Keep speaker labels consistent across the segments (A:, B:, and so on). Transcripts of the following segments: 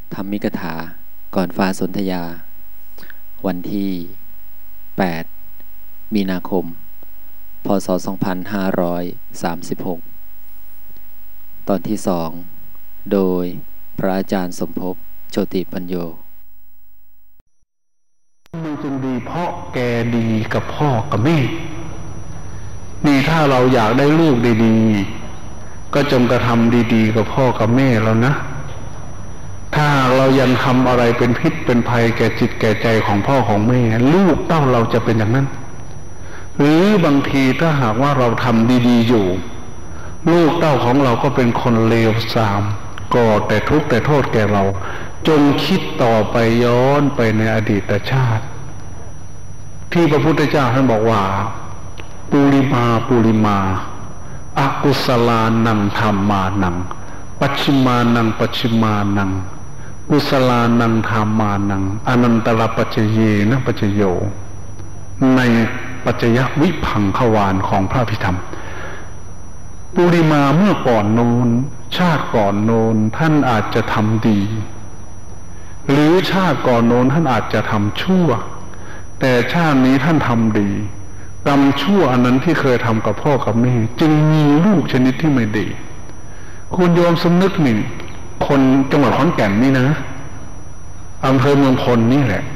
A: ธรรมิกถาก่อนฟ้าสนธยาวันที่8มีนาคมพศ2536ตอนที่2โดยพระอาจารย์สมภพโชติปัญโย
B: มันจึงดีเพราะแกดีกับพ่อกับแม่นี่ถ้าเราอยากได้ลูกดีๆก็จงกระทำดีๆกับพ่อกับแม่เรานะถ้าเรายังทำอะไรเป็นพิษเป็นภัยแก่จิตแก่ใจของพ่อของแม่ลูกเต้าเราจะเป็นอย่างนั้นหรือบางทีถ้าหากว่าเราทำดีๆอยู่ลูกเต้าของเราก็เป็นคนเลวทรามก่อแต่ทุกข์แต่โทษแก่เราจงคิดต่อไปย้อนไปในอดีตชาติที่พระพุทธเจ้าท่านบอกว่าปุริมาอกุศลานังธัมมานังปัจฉิมานังปัจฉิมานังกุศลานังธัมมานังอนันตรปัจเจเยนะปัจเจโยในปัจจยวิภังควานของพระพิธรรมปุริมาเมื่อก่อนโน้นชาติก่อนโน้นท่านอาจจะทำดีหรือชาติก่อนโน้นท่านอาจจะทำชั่วแต่ชาตินี้ท่านทำดีกรรมชั่วอันนั้นที่เคยทำกับพ่อกับแม่จึงมีลูกชนิดที่ไม่ดีคุณโยมสำนึกหนึ่งคนจังหวัดขอนแก่นนี่นะอำเภอเมืองพลนี่แหละ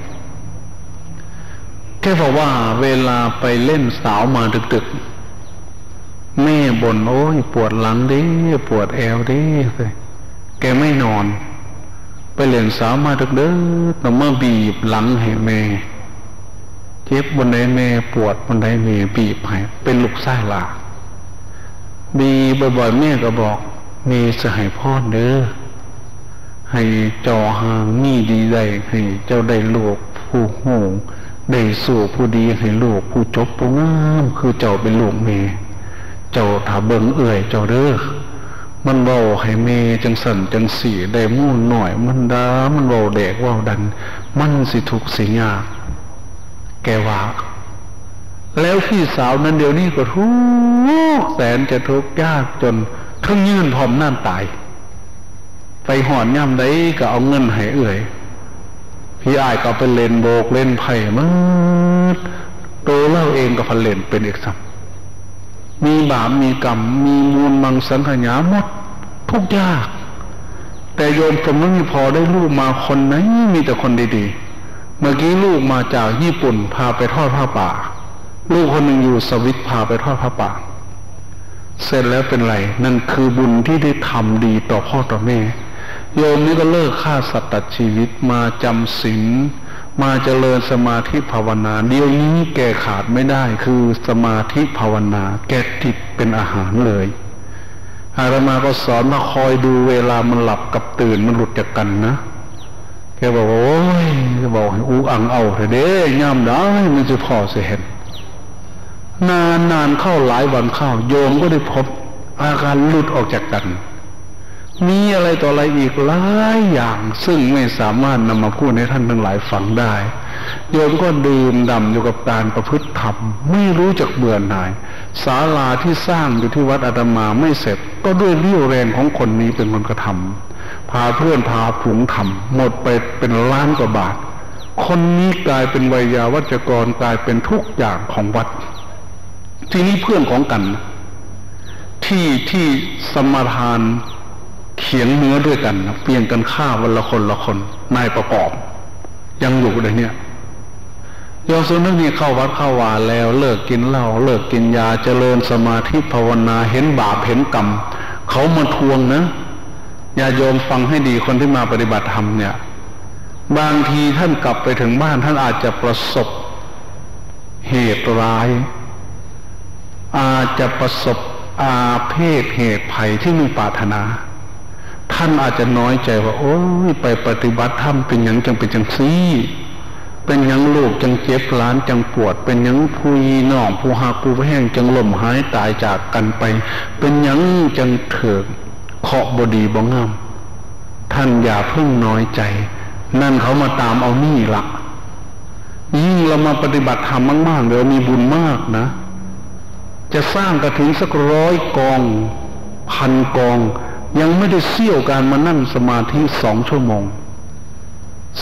B: แค่บอกว่าเวลาไปเล่นสาวมาดึกๆแม่บ่นโอ้ยปวดหลังดิปวดแอวดิแกไม่นอนไปเล่นสาวมาดึกๆแต่เมื่อบีบหลังให้แม่เจ็บบนใดแม่ปวดบนใดแม่บีบให้เป็นลูกไส้หลาบีบ่อยๆแม่ก็บอกมีสหายพ่อเด้อให้จอหางมีดีได้ให้เจ้าได้ลูกผู้โหงได้สู่ผู้ดีให้ลูกผู้จบผู้งามคือเจ้าเป็นลูกแม่เจ้าถ้าเบิ่งเอื่อยเจ้าเด้อมันเว้าให้แม่จังสั่นจังสีได้มู่นหน่อยมันดามันเว้าแดกเว้าดันมันสิทุกข์สิยากแกว่าแล้วพี่สาวนั้นเดี๋ยวนี้ก็ทุกข์แสนจะทุกข์ยากจนทั้งยื่นพร้อมน้ำตายไปหอนย่ำได้ก็เอาเงินให้เอื่อยพี่อ้ายก็เป็นเล่นโบกเล่นไผ่มืดโตเล่าเองก็พันเล่นเป็นเอกสัมมีบาปมีกรรมมีมูลมังสังขยาหมดทุกยากแต่โยมสมมติพอได้ลูกมาคนไหนมีแต่คนดีๆเมื่อกี้ลูกมาจากญี่ปุ่นพาไปทอดผ้าป่าลูกคนหนึ่งอยู่สวิตพาไปทอดผ้าป่าเสร็จแล้วเป็นไรนั่นคือบุญที่ได้ทำดีต่อพ่อต่อแม่โยมนี่ก็เลิกฆ่าสัตว์ตัดชีวิตมาจำศีลมาเจริญสมาธิภาวนาเดี๋ยวนี้แกขาดไม่ได้คือสมาธิภาวนาแกติดเป็นอาหารเลยอาตมาก็สอนมาคอยดูเวลามันหลับกับตื่นมันหลุดจากกันนะแกบอกว่าโอ้ยจะบอกให้อูอังเอาเถอะเด้ย่ำได้มันจะพอเสียเห็นนานเข้าหลายวันเข้าโยมก็ได้พบอาการหลุดออกจากกันมีอะไรต่ออะไรอีกหลายอย่างซึ่งไม่สามารถนำมาพูดให้ท่านทั้งหลายฟังได้โยมก็ดื่มด่ำอยู่กับการประพฤติธรรมไม่รู้จักเบื่อหน่ายศาลาที่สร้างอยู่ที่วัดอาตมาไม่เสร็จก็ด้วยเรี่ยวแรงของคนนี้เป็นคนกระทำพาเพื่อนพาฝูงทำหมดไปเป็นล้านกว่าบาทคนนี้กลายเป็นไวยาวัจกรกลายเป็นทุกอย่างของวัดทีนี้เพื่อนของกันที่สมทานเขียงเนื้อด้วยกันเปลี่ยนกันฆ่าวันละคนนายประกอบยังอยู่เลยเนี่ยโยมส่วนนึงนี่เข้าวัดเข้าวาแล้วเลิกกินเหล้าเลิกกินยาเจริญสมาธิภาวนาเห็นบาปเห็นกรรมเขามาทวงนะอย่าโยมฟังให้ดีคนที่มาปฏิบัติธรรมเนี่ยบางทีท่านกลับไปถึงบ้านท่านอาจจะประสบเหตุร้ายอาจจะประสบอาเพศเหตุภัยที่ไม่ปรารถนาท่านอาจจะน้อยใจว่าโอ้ยไปปฏิบัติธรรมเป็นอย่างจังเป็นจังซี่เป็นอย่างลูกจังเจ็บหลานจังปวดเป็นอย่างผู้ยีน้องผู้หักผู้แห้งจังล่มหายตายจากกันไปเป็นอย่างจังเถิดเคาะบดีบ่งามท่านอย่าเพิ่งน้อยใจนั่นเขามาตามเอานี่ละยิ่งเรามาปฏิบัติธรรมมากๆเดี๋ยวมีบุญมากนะจะสร้างกระถิ่นสัก100 กอง1,000 กองยังไม่ได้เสี้ยวการมานั่งสมาธิ2 ชั่วโมง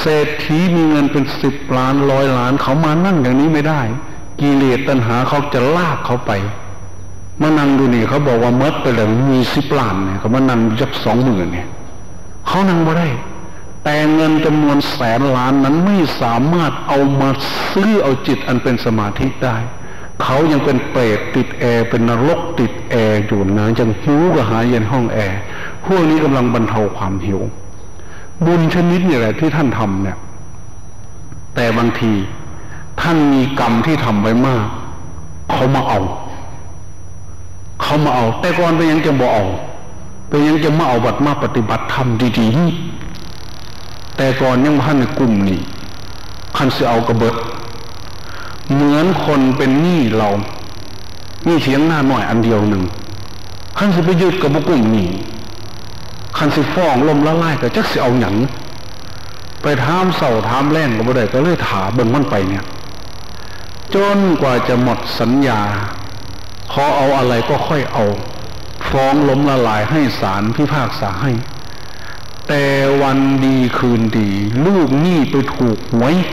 B: เศรษฐีมีเงินเป็น10 ล้าน100 ล้านเขามานั่งอย่างนี้ไม่ได้กิเลสตัณหาเขาจะลากเขาไปมานั่งดูนี่เขาบอกว่าเมดไปแล้วมี10 ล้านเนี่ยเขามานั่งจัก20,000เนี่ยเขานั่งไม่ได้แต่เงินจำนวนแสนล้านนั้นไม่สามารถเอามาซื้อเอาจิตอันเป็นสมาธิได้เขายังเป็นเปรตติดแอร์เป็นนรกติดแอร์อยู่นะยังหิวก็หาเย็นห้องแอร์พวกนี้กำลังบรรเทาความหิวบุญชนิดนี่แหละที่ท่านทำเนี่ยแต่บางทีท่านมีกรรมที่ทำไว้มากเขามาเอาแต่ก่อนไปยังจะบ่เอาไปยังจะมาเอาบัตรมาปฏิบัติธรรมดีๆแต่ก่อนยังท่านในกลุ่มนี้คันสิเอากระเบิดเหมือนคนเป็นหนี้เรานี่เสียงหน้าหน่อยอันเดียวหนึ่งคันสิไปยึดกับกลุ่มนี้คันสิฟ้องลมละลายก็จักสิเอาหยังไปถามเสาถามแรงก็บ่ได้ก็เลยถาเบิ่งมันไปเนี่ยจนกว่าจะหมดสัญญาขอเอาอะไรก็ค่อยเอาฟ้องล้มละลายให้ศาลพิพากษาให้แต่วันดีคืนดีลูกหนี้ไปถูกหวย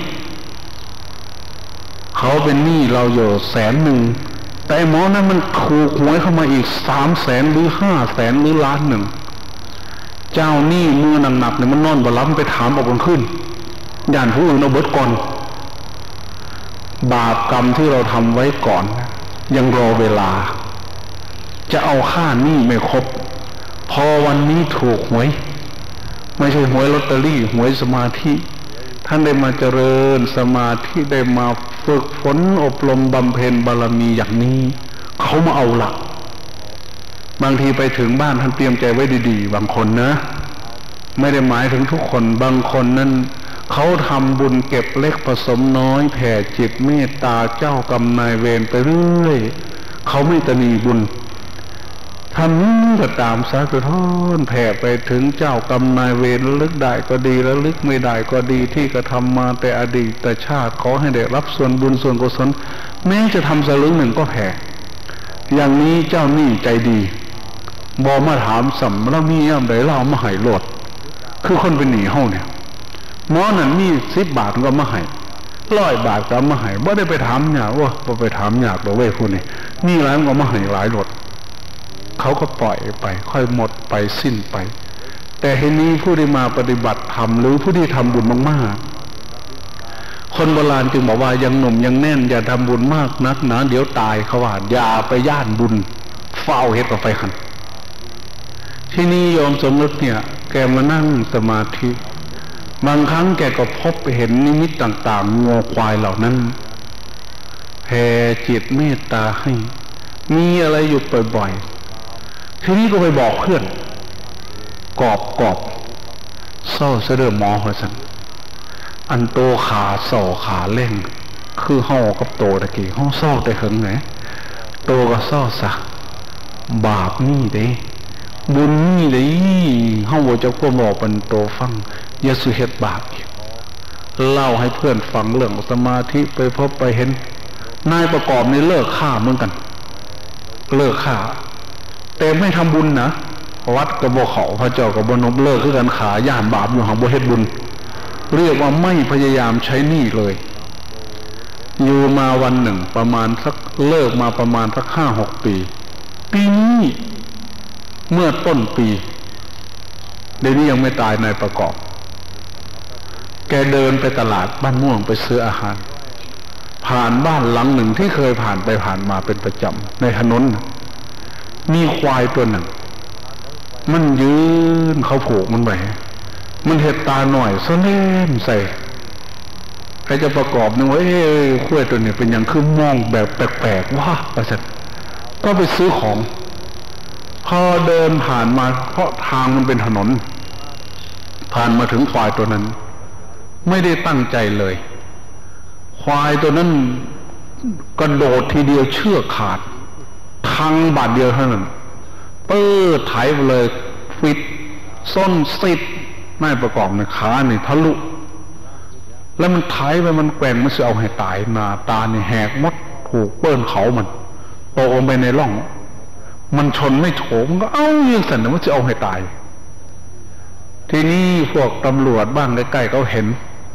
B: เขาเป็นหนี้เราอยู่100,000แต่หมอนั้นมันถูกหวยเข้ามาอีก300,000หรือ500,000หรือล้านหนึ่งเจ้าหนี้มือหนักๆเนี่ยมันนอนบ่หลับไปถามเอาบนขึ้นย่านผู้อื่นเอาเบิดก่อนบาปกรรมที่เราทำไว้ก่อนยังรอเวลาจะเอาค่าหนี้ไม่ครบพอวันนี้ถูกหวยไม่ใช่หวยลอตเตอรี่หวยสมาธิท่านได้มาเจริญสมาธิได้มาฝึกฝนอบรมบำเพ็ญบารมีอย่างนี้เขามาเอาหลักบางทีไปถึงบ้านท่านเตรียมใจไว้ดีๆบางคนนะไม่ได้หมายถึงทุกคนบางคนนั้นเขาทำบุญเก็บเล็กผสมน้อยแผ่จิตเมตตาเจ้ากรรมนายเวรไปเรื่อยเขาไม่ตนีบุญทำนี้ก็ตามสาธุทอนแผ่ไปถึงเจ้ากรรมนายเวรลึกได้ก็ดีแล้วลึกไม่ได้ก็ดีที่กระทำมาแต่อดีตชาติขอให้ได้รับส่วนบุญส่วนกุศลแม้จะทำสลึงหนึ่งก็แผ่อย่างนี้เจ้าหนี้ใจดีบอมาถามสัมแล้วมีย่ำใดเล่ามาให้โลดคือคนเป็นหนี้เฮาเนี่ยหมอนั่นมี10 บาทก็มาให้100 บาทก็มาให้บ่ได้ไปถามยากว่าบ่ไปถามยากดอกเว้ยผู้นี้มีหลายก็มาให้หลายโลดเขาก็ปล่อยไปค่อยหมดไปสิ้นไปแต่ทีนี้ผู้ที่มาปฏิบัติธรรมหรือผู้ที่ทำบุญมากๆคนโบราณจึงบอกว่ายังหนุ่มยังแน่นอย่าทำบุญมากนักนะเดี๋ยวตายเขาว่าอย่าไปย่านบุญเฝ้าเฮ็ดกับไฟขันที่นี่โยมสมนึกเนี่ยแกมานั่งสมาธิบางครั้งแกก็พบเห็นนิมิตต่างๆงัวควายเหล่านั้นแผ่จิตเมตตาให้มีอะไรอยู่บ่อยๆทีนี้ก็ไปบอกเพื่อนกอบเศร้าเสด็จหมอหัวสันอันโตขาเศร้าขาเล่งคือห่อกับโตตะกี้ห่อเศร้าแต่หึงไหนโตก็เศร้าซะบาปนี่เด้บุญนี่เด้ห่อจะก็บอกเป็นโตฟังอย่าสุเหตุบาปอีกเล่าให้เพื่อนฟังเรื่องสมาธิไปพบไปเห็นนายประกอบในเลิกฆ่าเหมือนกันเลิกฆ่าแต่ไม่ทำบุญนะวัดกระบอกเขาพระเจ้ากระบอกนบเลิกคือการขาย่านบาปอยู่หางบ่เฮ็ดบุญเรียกว่าไม่พยายามใช้หนี้เลยอยู่มาวันหนึ่งประมาณสักเลิกมาประมาณสัก5-6 ปีปีนี้เมื่อต้นปีเดี๋ยวนี้ยังไม่ตายนายประกอบแกเดินไปตลาดบ้านม่วงไปซื้ออาหารผ่านบ้านหลังหนึ่งที่เคยผ่านไปผ่านมาเป็นประจำในถนนมีควายตัวหนึ่งมันยืนเขาผูกมันไว้มันเห็ดตาหน่อยซะเล่มใส่ใครจะประกอบนึกว่าควายตัวนี้เป็นอย่างคือมองแบบแปลกๆว่าประจัดก็ไปซื้อของพอเดินผ่านมาเพราะทางมันเป็นถนนผ่านมาถึงควายตัวนั้นไม่ได้ตั้งใจเลยควายตัวนั้นกระโดดทีเดียวเชือกขาดทางบาดเดียวเท่านั้นเปิดไถไปเลยฟิตส้นซิดไม่ประกอบในขาเนี่ยทะลุแล้วมันไถไปมันแกว่งมันจะเอาให้ตายมาตาเนี่ยแหกมดถูกเปิ้ลเขามันตกลงไปในร่องมันชนไม่โถมก็เอ้ายังสั่นว่าจะเอาให้ตายทีนี้พวกตำรวจบ้างใกล้ๆเขาเห็น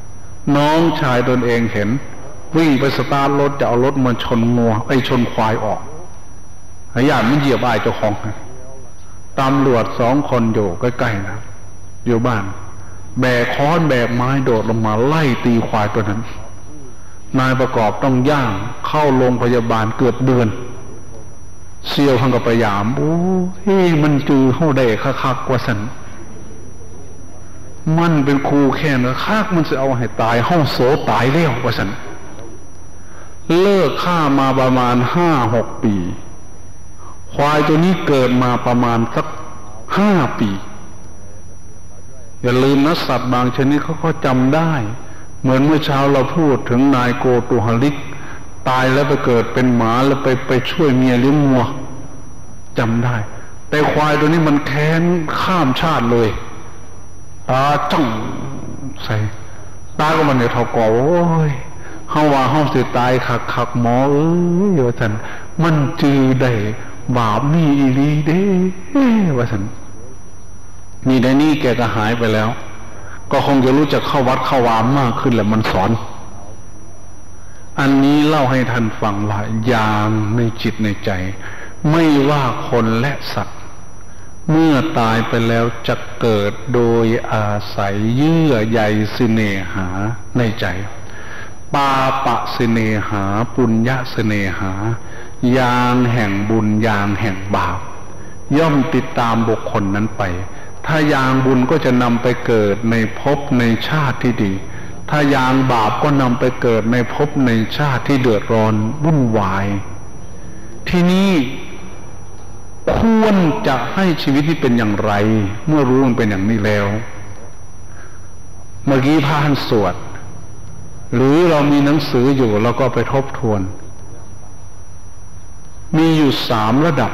B: น้องชายตนเองเห็นวิ่งไปสตาร์ทรถจะเอารถมาชนงัวชนควายออกญาติมันเหยียบเจ้าของตำรวจ2 คนอยู่ใกล้ๆนะอยู่บ้านแบกค้อนแบกไม้โดดลงมาไล่ตีควายตัวนั้นนายประกอบต้องย่างเข้าโรงพยาบาลเกือบเดือนเสี่ยวหังกับพยายามโอ้ยมันจือเข้าได้คักๆกว่าสันมันเป็นครูแค่นะคักมันจะเอาให้ตายห้องโสตายแล้วกว่าสันเลิกฆ่ามาประมาณ5-6 ปีควายตัวนี้เกิดมาประมาณสัก5 ปีอย่าลืมนะสัตว์บางชนิดเขาก็จำได้เหมือนเมื่อเช้าเราพูดถึงนายโกตุหลิกตายแล้วไปเกิดเป็นหมาแล้วไปช่วยเมียเลี้ยงวัวจำได้แต่ควายตัวนี้มันแค้นข้ามชาติเลยตาจ้องใส่ตาก็มันเนี่ยเท่ากอโอ้ยเฮาว่าเฮาสิตายคักหมอว่าซั่นมันจือได้บาปมีอีหลีเด้ว่าซั่นนี่ได้นี่แกก็หายไปแล้วก็คงจะรู้จักเข้าวัดเข้าวามากขึ้นแหละมันสอนอันนี้เล่าให้ท่านฟังว่ายามในจิตในใจไม่ว่าคนและสัตว์เมื่อตายไปแล้วจะเกิดโดยอาศัยเยื่อใยสิเนหาในใจปาปะสิเนหาปุญญสิเนหายางแห่งบุญยางแห่งบาปย่อมติดตามบุคคลนั้นไปถ้ายางบุญก็จะนำไปเกิดในภพในชาติที่ดีถ้ายางบาปก็นำไปเกิดในภพในชาติที่เดือดร้อนวุ่นวายที่นี้ควรจะให้ชีวิตที่เป็นอย่างไรเมื่อรู้มันเป็นอย่างนี้แล้วเมื่อกี้พระท่านสวดหรือเรามีหนังสืออยู่เราก็ไปทบทวนมีอยู่3 ระดับ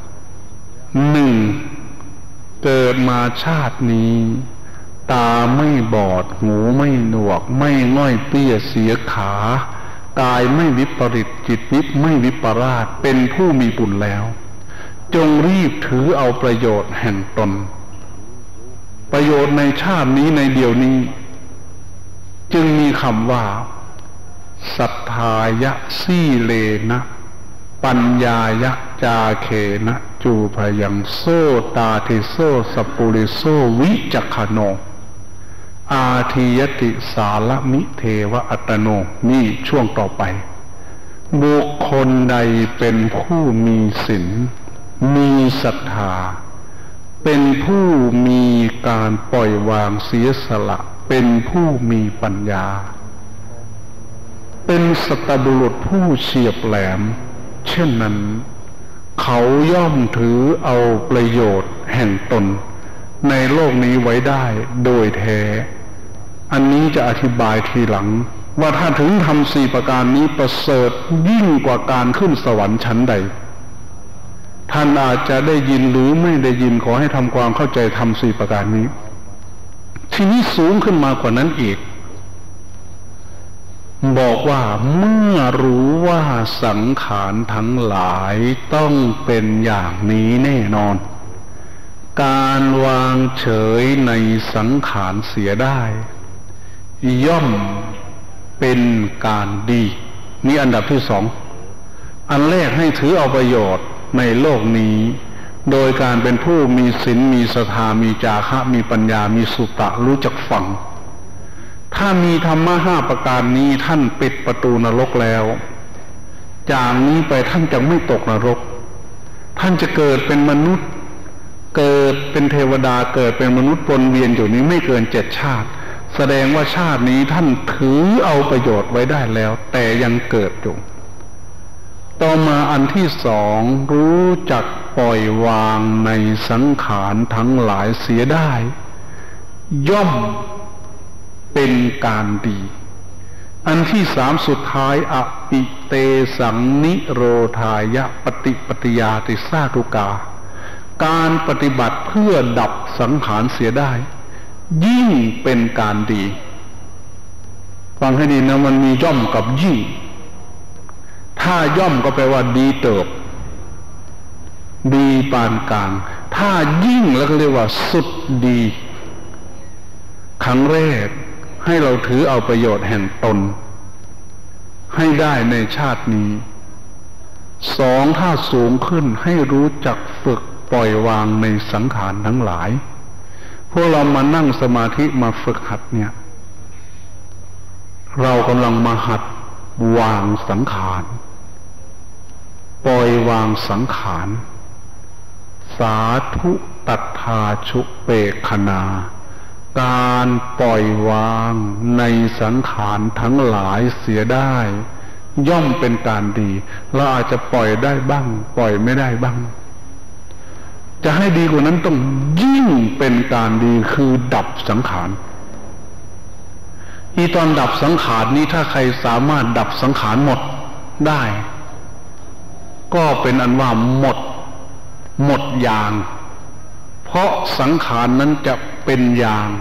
B: 1เกิดมาชาตินี้ตาไม่บอดหูไม่หนวกไม่ง่อยเปี้ยเสียขากายไม่วิปริตจิตไม่วิปราสเป็นผู้มีบุญแล้วจงรีบถือเอาประโยชน์แห่งตนประโยชน์ในชาตินี้ในเดียวนี้จึงมีคำว่าสัทธายะสีเลนะปัญญายะจาเคนะจูพยังโซตาทิโซสปุริโซวิจักขโนอาทิยติสาลมิเทวะอัตโนนี่ช่วงต่อไปบุคคลใดเป็นผู้มีศีลมีศรัทธาเป็นผู้มีการปล่อยวางเสียสละเป็นผู้มีปัญญาเป็นสัตบุรุษผู้เฉียบแหลมเช่นนั้นเขาย่อมถือเอาประโยชน์แห่งตนในโลกนี้ไว้ได้โดยแท้อันนี้จะอธิบายทีหลังว่าถ้าถึงทำ4 ประการนี้ประเสริฐยิ่งกว่าการขึ้นสวรรค์ชั้นใดท่านอาจจะได้ยินหรือไม่ได้ยินขอให้ทำความเข้าใจทำ4 ประการนี้ทีนี้สูงขึ้นมากว่านั้นอีกบอกว่าเมื่อรู้ว่าสังขารทั้งหลายต้องเป็นอย่างนี้แน่นอนการวางเฉยในสังขารเสียได้ย่อมเป็นการดีนี่อันดับที่2อันแรกให้ถือเอาประโยชน์ในโลกนี้โดยการเป็นผู้มีศีลมีศรัทธามีจาคะมีปัญญามีสุตตะรู้จักฟังถ้ามีธรรมะ5 ประการนี้ท่านปิดประตูนรกแล้วจากนี้ไปท่านจะไม่ตกนรกท่านจะเกิดเป็นมนุษย์เกิดเป็นเทวดาเกิดเป็นมนุษย์วนเวียนอยู่นี้ไม่เกิน7 ชาติแสดงว่าชาตินี้ท่านถือเอาประโยชน์ไว้ได้แล้วแต่ยังเกิดอยู่ต่อมาอันที่2รู้จักปล่อยวางในสังขารทั้งหลายเสียได้ย่อมเป็นการดีอันที่3สุดท้ายอปิเตสังนิโรธายะปฏิปฏิยาติสาธุกาการปฏิบัติเพื่อดับสังขารเสียได้ยิ่งเป็นการดีฟังให้ดีนะมันมีย่อมกับยิ่งถ้าย่อมก็แปลว่าดีเติบดีปานกลางถ้ายิ่งแล้วก็เรียกว่าสุดดีครั้งแรกให้เราถือเอาประโยชน์แห่งตนให้ได้ในชาตินี้สองถ้าสูงขึ้นให้รู้จักฝึกปล่อยวางในสังขารทั้งหลายพวกเรามานั่งสมาธิมาฝึกหัดเนี่ยเรากำลังมาหัดวางสังขารปล่อยวางสังขารสาธุตัทธาชุเปกขณาการปล่อยวางในสังขารทั้งหลายเสียได้ย่อมเป็นการดีเราอาจจะปล่อยได้บ้างปล่อยไม่ได้บ้างจะให้ดีกว่านั้นต้องยิ่งเป็นการดีคือดับสังขารตอนดับสังขารนี้ถ้าใครสามารถดับสังขารหมดได้ก็เป็นอันว่าหมดยางเพราะสังขารนั้นจะเป็นยาง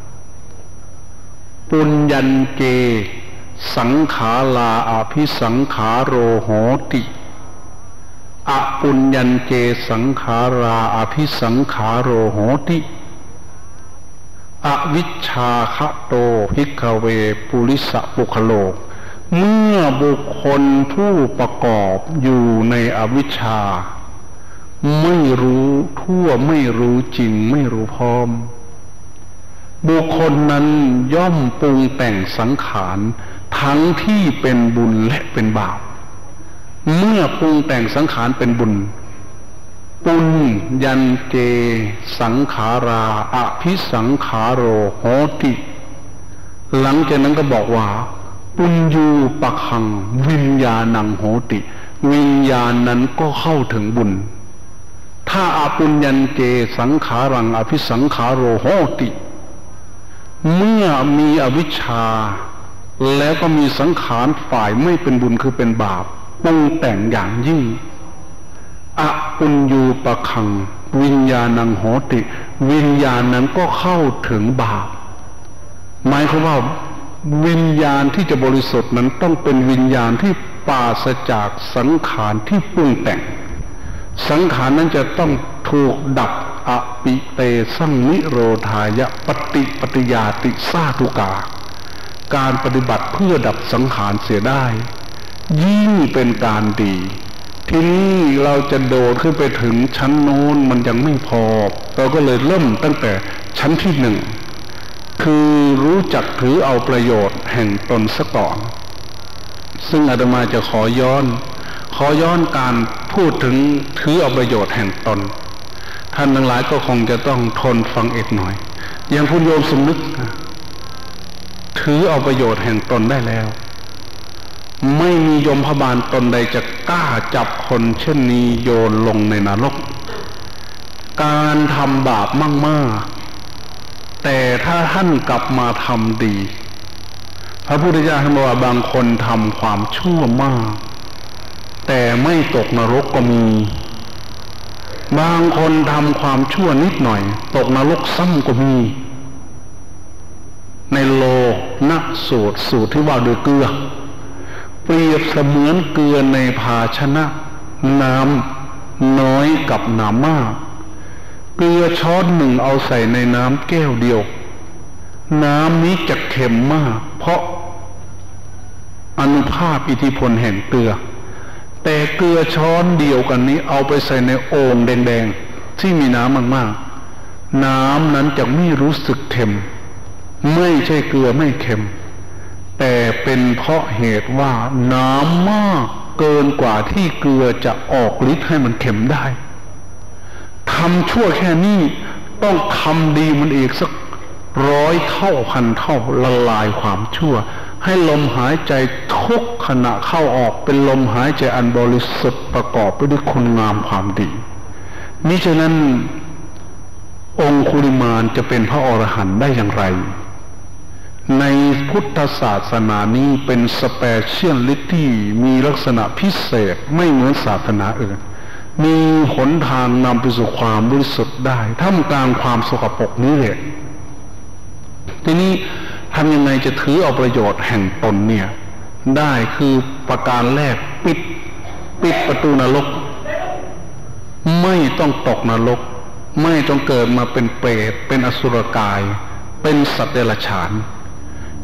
B: ปุญญัญเจสังขาราอภิสังขาโรโหติอปุญญัญเจสังขาราอภิสังขาโรโหติอวิชชาคะโตภิกขเวปุริสปุคโลเมื่อบุคคลผู้ประกอบอยู่ในอวิชชาไม่รู้ทั่วไม่รู้จริงไม่รู้พร้อมบุคคลนั้นย่อมปรุงแต่งสังขารทั้งที่เป็นบุญและเป็นบาปเมื่อปรุงแต่งสังขารเป็นบุญปุญญัญเจสังขาราอภิสังขาโรโหติหลังจากนั้นก็บอกว่าปุญญูปะคังวิญญาณังโหติวิญญาณนั้นก็เข้าถึงบุญถ้าอปุญญัญเจสังขารังอภิสังขาโรโหติเมื่อมีอวิชชาแล้วก็มีสังขารฝ่ายไม่เป็นบุญคือเป็นบาปปรุงแต่งอย่างยิ่งอปุญญูปะคังวิญญาณังโหติวิญญาณนั้นก็เข้าถึงบาปหมายความว่าวิญญาณที่จะบริสุทธิ์นั้นต้องเป็นวิญญาณที่ปราศจากสังขารที่ปรุงแต่งสังขารนั้นจะต้องถูกดับอปิเตสังนิโรธายะปฏิปฏิยาติสาธุกาการปฏิบัติเพื่อดับสังขารเสียได้ยิ่งเป็นการดีทีนี้เราจะโดดขึ้นไปถึงชั้นโน้นมันยังไม่พอเราก็เลยเริ่มตั้งแต่ชั้นที่หนึ่งคือรู้จักถือเอาประโยชน์แห่งตนซะก่อนซึ่งอาตมาจะขอย้อนการพูดถึงถือเอาประโยชน์แห่งตนท่านทั้งหลายก็คงจะต้องทนฟังอีกหน่อยอย่างคุณโยมสมนึกถือเอาประโยชน์แห่งตนได้แล้วไม่มียมพบาลตนใดจะกล้าจับคนเช่นนี้โยนลงในนรกการทำบาปมากๆแต่ถ้าท่านกลับมาทำดีพระพุทธเจ้าท่านบอกว่าบางคนทำความชั่วมากแต่ไม่ตกนรกก็มีบางคนทำความชั่วนิดหน่อยตกนรกซ้ำก็มีในโลนะสูตรที่ว่าด้วยเกลือเปรียบเสมือนเกลือในภาชนะน้ำน้อยกับน้ำมากเกลือช้อนหนึ่งเอาใส่ในน้ำแก้วเดียวน้ำนี้จะเค็มมากเพราะอานุภาพอิทธิพลแห่งเกลือแต่เกลือช้อนเดียวกันนี้เอาไปใส่ในโอ่งแดงๆที่มีน้ำมากๆน้ำนั้นจะไม่รู้สึกเค็มไม่ใช่เกลือไม่เค็มแต่เป็นเพราะเหตุว่าน้ำมากเกินกว่าที่เกลือจะออกฤทธิ์ให้มันเค็มได้ทำชั่วแค่นี้ต้องทำดีมันอีกสัก100 เท่าพันเท่าละลายความชั่วให้ลมหายใจทุกขณะเข้าออกเป็นลมหายใจอันบริสุทธิ์ประกอบไปด้วยคุณงามความดีมิฉะนั้นองคุลิมานจะเป็นพระอรหันต์ได้อย่างไรในพุทธศาสนานี้เป็นสเปเชียลลิตี้มีลักษณะพิเศษไม่เหมือนศาสนาอื่นมีหนทางนำไปสู่ความบริสุทธิ์ได้ท่ามกลางความสกปรกนี้แหละทีนี้ทำยังไงจะถือเอาประโยชน์แห่งตนเนี่ยได้คือประการแรกปิดประตูนรกไม่ต้องตกนรกไม่ต้องเกิดมาเป็นเปรตเป็นอสุรกายเป็นสัตว์เดรัจฉาน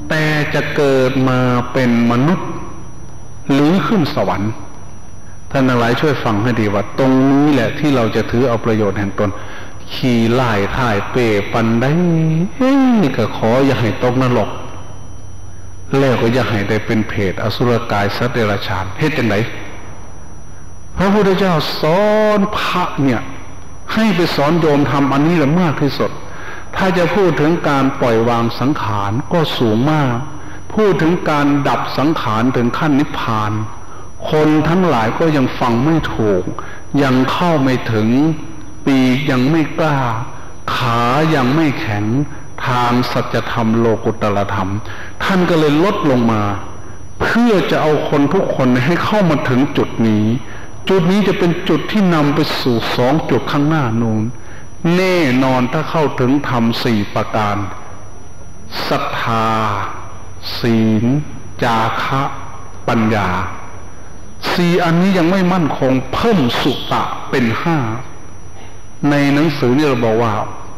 B: แต่จะเกิดมาเป็นมนุษย์หรือขึ้นสวรรค์ท่านหลายช่วยฟังให้ดีว่าตรงนี้แหละที่เราจะถือเอาประโยชน์แห่งตนขี่ไล่ถ่ายเปปันได้ก็ขออย่าให้ตกนรกแล้วก็อย่าให้ได้เป็นเพศอสุรกายสัตว์เดรัจฉานเฮ็ดจังไดพระพุทธเจ้าสอนพระเนี่ยให้ไปสอนโยมทำอันนี้ละมากที่สุดถ้าจะพูดถึงการปล่อยวางสังขารก็สูงมากพูดถึงการดับสังขารถึงขั้นนิพพานคนทั้งหลายก็ยังฟังไม่ถูกยังเข้าไม่ถึงปีกยังไม่กล้าขายังไม่แข็งทางสัจธรรมโลกุตตรธรรมท่านก็เลยลดลงมาเพื่อจะเอาคนทุกคนให้เข้ามาถึงจุดนี้จุดนี้จะเป็นจุดที่นำไปสู่2 จุดข้างหน้านู้นแน่นอนถ้าเข้าถึงธรรม4 ประการศรัทธาศีลจาคะปัญญา4 อันนี้ยังไม่มั่นคงเพิ่มสุตะเป็น5ในหนังสือนี่เราบอกว่า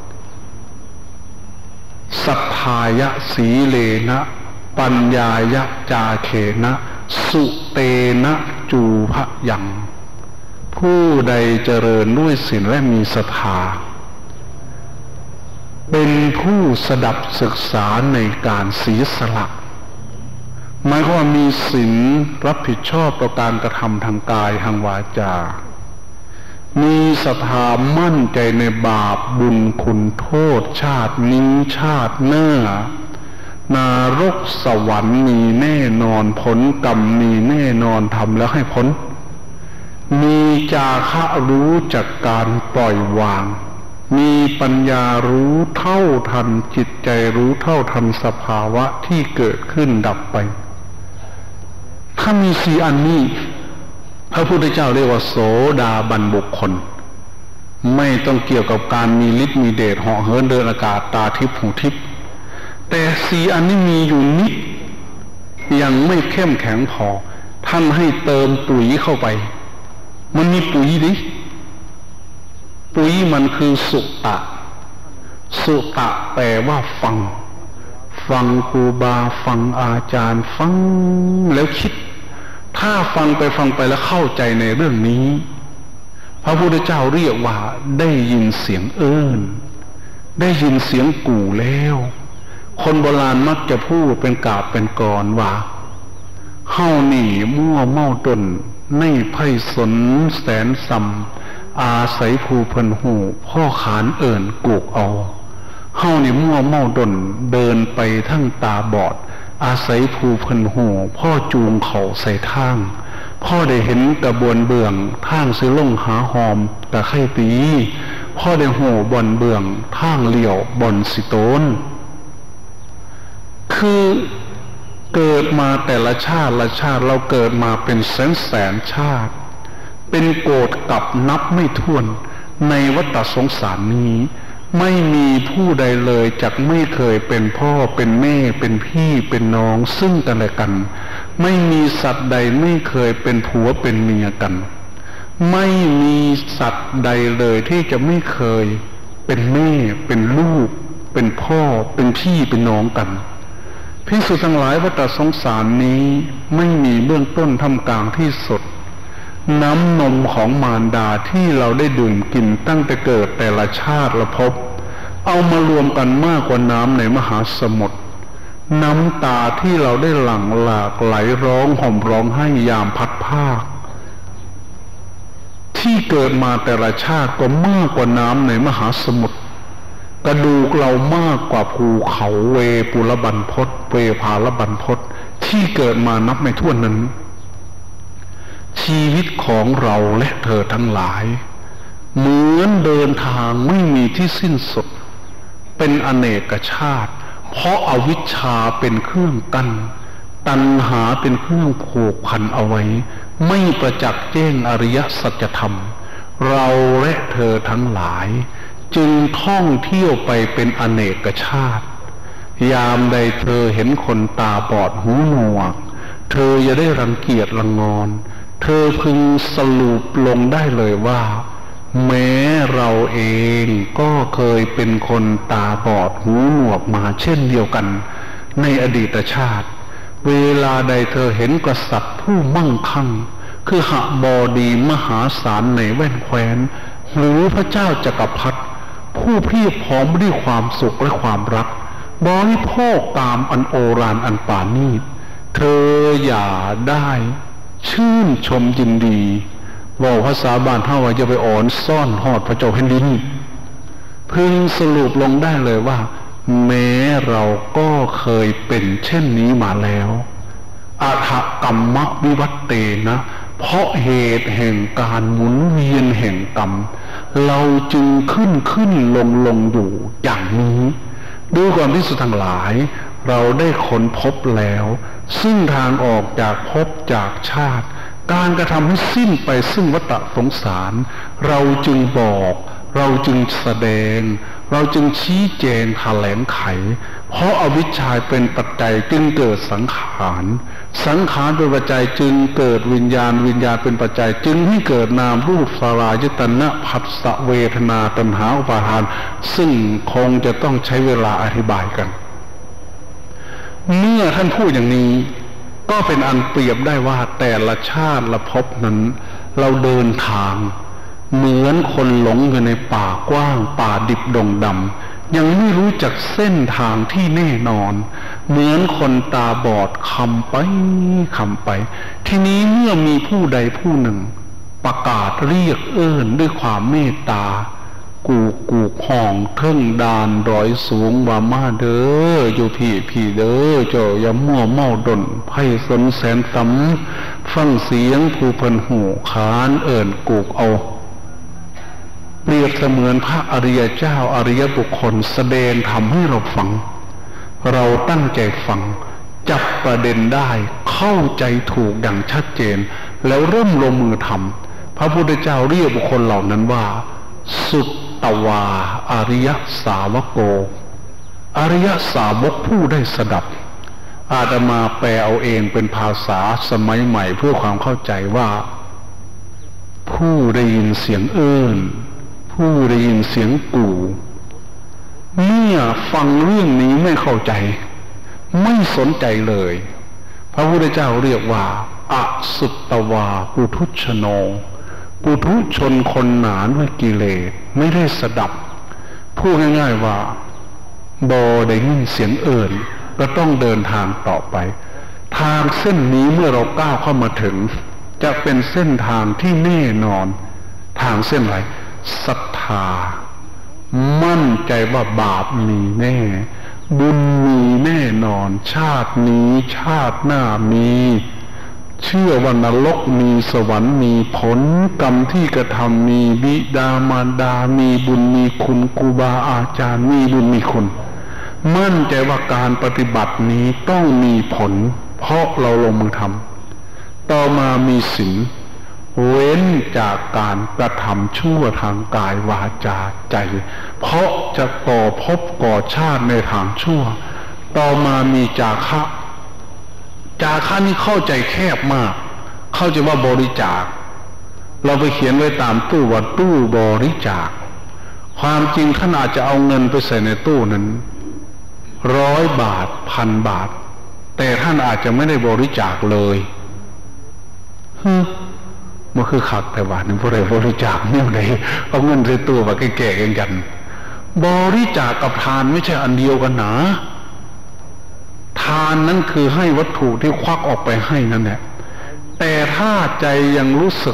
B: สัทธายะสีเลนะปัญญายะจาเขนะสุเตนะจูภยังผู้ใดเจริญด้วยศีลและมีศรัทธาเป็นผู้สดับศึกษาในการเสียสละหมายความว่ามีศีลรับผิดชอบต่อการกระทำทางกายทางวาจามีศรัทธามั่นใจในบาปบุญคุณโทษชาตินี้ชาติหน้านรกสวรรค์มีแน่นอนผลกรรมมีแน่นอนทำแล้วให้พ้นมีจาคะรู้จักการปล่อยวางมีปัญญารู้เท่าทันจิตใจรู้เท่าทันสภาวะที่เกิดขึ้นดับไปถ้ามี4 อันนี้พระพุทธเจ้าเรียกว่าโสดาบันบุคคลไม่ต้องเกี่ยวกับการมีฤทธิ์มีเดชเหาะเหินเดินอากาศตาทิพย์หูทิพย์แต่4 อันนี้มีอยู่นิดยังไม่เข้มแข็งพอท่านให้เติมปุ๋ยเข้าไปมันมีปุ๋ยดิปุ๋ยมันคือสุตะสุตะแปลว่าฟังครูบาฟังอาจารย์ฟังแล้วคิดถ้าฟังไปแล้วเข้าใจในเรื่องนี้พระพุทธเจ้าเรียกว่าได้ยินเสียงเอิ้นได้ยินเสียงกู่แล้วคนโบราณมักจะพูดเป็นกาบเป็นกรว่าเฮานี่มั่วเมาตนในไพ่สนแสนซำอาศัยภูเพิ่นหูพ่อขานเอิ่นกูกเอาเฮานี่มั่วเมาตนเดินไปทั้งตาบอดอาศัยภูเพิ่นหูพ่อจูงเขาใส่ทางพ่อได้เห็นกระบวนเบื้องทางซื้อลงหาหอมตะไคร่ตีพ่อได้โห่บ่อนเบื้องทางเลี้ยวบ่อนสิโตนคือเกิดมาแต่ละชาติละชาติเราเกิดมาเป็นแสนชาติเป็นโกฏกับนับไม่ถ้วนในวัฏสงสารนี้ไม่มีผู้ใดเลยจักไม่เคยเป็นพ่อเป็นแม่เป็นพี่เป็นน้องซึ่งกันและกันไม่มีสัตว์ใดไม่เคยเป็นผัวเป็นเมียกันไม่มีสัตว์ใดเลยที่จะไม่เคยเป็นแม่เป็นลูกเป็นพ่อเป็นพี่เป็นน้องกันภิกษุทั้งหลายวัฏสงสารนี้ไม่มีเบื้องต้นท่ามกลางที่สุดน้ำนมของมารดาที่เราได้ดื่มกินตั้งแต่เกิดแต่ละชาติละภพเอามารวมกันมากกว่าน้ำในมหาสมุทรน้ำตาที่เราได้หลั่งหลากไหลร้องห่มร้องไห้ยามพัดภาคที่เกิดมาแต่ละชาติก็มากกว่าน้ำในมหาสมุทรกระดูกเรามากกว่าภูเขาเวปุรบันพศเวภาลบันพศที่เกิดมานับไม่ถ้วนนั้นชีวิตของเราและเธอทั้งหลายเหมือนเดินทางไม่มีที่สิ้นสุดเป็นอเนกชาติเพราะอวิชชาเป็นเครื่องกั้นตัณหาเป็นเครื่องผูกพันเอาไว้ไม่ประจักษ์แจ้งอริยสัจธรรมเราและเธอทั้งหลายจึงท่องเที่ยวไปเป็นอเนกชาติยามใดเธอเห็นคนตาบอดหูหนวกเธออย่าได้รังเกียจรังงอนเธอพึงสรุปลงได้เลยว่าแม้เราเองก็เคยเป็นคนตาบอดหูหนวกมาเช่นเดียวกันในอดีตชาติเวลาใดเธอเห็นกษัตริย์ผู้มั่งคั่งคือหบดีมหาศาลในแว่นแคว้นหรือพระเจ้าจักรพรรดิผู้เพียบพร้อมด้วยความสุขและความรักบริโภคตามอันโอฬารอันปราณีตเธออย่าได้ชื่นชมยินดีว่าภาษาบ้านเฮาว่าจะไปอ่อนซ่อนหอดพระเจ้าแผ่นดินพึงสรุปลงได้เลยว่าแม้เราก็เคยเป็นเช่นนี้มาแล้วอัฏฐกรรมวิวัตเตนะเพราะเหตุแห่งการหมุนเวียนแห่งกรรมเราจึงขึ้นลงอยู่อย่างนี้ด้วยความที่สุดทั้งหลายเราได้ค้นพบแล้วซึ่งทางออกจากภพจากชาติการกระทำให้สิ้นไปซึ่งวัฏสงสารเราจึงบอกเราจึงแสดงเราจึงชี้แจงแถลงไขเพราะอวิชชาเป็นปัจจัยจึงเกิดสังขารสังขารเป็นปัจจัยจึงเกิดวิญญาณวิญญาณเป็นปัจจัยจึงให้เกิดนามรูปสลายตนะผัสสะเวทนาตัณหาอุปาทานซึ่งคงจะต้องใช้เวลาอธิบายกันเมื่อท่านพูดอย่างนี้ก็เป็นอันเปรียบได้ว่าแต่ละชาติละภพนั้นเราเดินทางเหมือนคนหลงอยู่ในป่ากว้างป่าดิบดงดำยังไม่รู้จักเส้นทางที่แน่นอนเหมือนคนตาบอดคำไปทีนี้เมื่อมีผู้ใดผู้หนึ่งประกาศเรียกเอิ้นด้วยความเมตตากูห้องเทิงดานร้อยสูงว่ามาเด้ออยู่พี่เด้อเจ้าอย่ามั่วเมาดนไพ่สนแสนสำฟังเสียงผู้เพิ่นหูขานเอิ้นกูเอาเปรียบเสมือนพระอริยเจ้าอริยบุคคลแสดงทำให้เราฟังเราตั้งใจฟังจับประเด็นได้เข้าใจถูกอย่างชัดเจนแล้วเริ่มลงมือทำพระพุทธเจ้าเรียกบุคคลเหล่านั้นว่าสุตตวาอริยสาวโกอริยสาวกผู้ได้สดับอาตมาแปลเอาเองเป็นภาษาสมัยใหม่เพื่อความเข้าใจว่าผู้ได้ยินเสียงเอิ้นผู้ได้ยินเสียงกู่เมื่อฟังเรื่องนี้ไม่เข้าใจไม่สนใจเลยพระพุทธเจ้าเรียกว่าอสุตตวาปุถุชโนปุถุชนคนหนาด้วยกิเลสไม่ได้สดับพูดง่ายๆว่าบ่ได้ยินเสียงเอิ้นก็ต้องเดินทางต่อไปทางเส้นนี้เมื่อเราก้าวเข้ามาถึงจะเป็นเส้นทางที่แน่นอนทางเส้นอะไรศรัทธามั่นใจว่าบาปมีแน่บุญมีแน่นอนชาตินี้ชาติหน้ามีเชื่อว่านรกมีสวรรค์มีผลกรรมที่กระทำมีบิดามารดามีบุญมีคุณครูบาอาจารย์มีบุญมีคุณมั่นใจว่าการปฏิบัตินี้ต้องมีผลเพราะเราลงมือทำต่อมามีศีลเว้นจากการกระทำชั่วทางกายวาจาใจเพราะจะก่อภพก่อชาติในทางชั่วต่อมามีจาคะนี่เข้าใจแคบมากเข้าใจว่าบริจาคเราไปเขียนไว้ตามตู้ว่าตู้บริจาคความจริงท่านอาจจะเอาเงินไปใส่ในตู้นั้น100 บาท1,000 บาทแต่ท่านอาจจะไม่ได้บริจาคเลยมันคือขัดแต่ว่านี่พวกเราบริจาคเนี่ยไหนเอาเงินใส่ตู้มาแก่ๆกันบริจาคกับทานไม่ใช่อันเดียวกันนะทานนั้นคือให้วัตถุที่ควักออกไปให้นั่นแหละแต่ถ้าใจยังรู้สึก